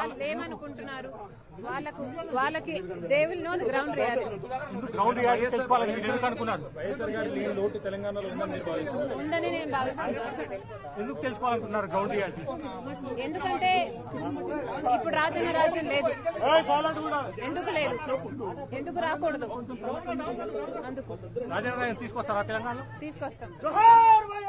వాళ్ళు ఏమనుకుంటున్నారు, వాళ్ళకి they will know the ground reality. ఉందని నేను భావిస్తున్నాను. ఎందుకు తెలుసుకోవాలనుకుంటున్నారు గ్రౌండ్ రియాలిటీ? ఎందుకంటే ఇప్పుడు రాజ్యం లేదు. ఎందుకు లేదు, ఎందుకు రాకూడదు? అందుకు రాజీనామా తీసుకొస్తారా తెలంగాణలో? తీసుకొస్తాం.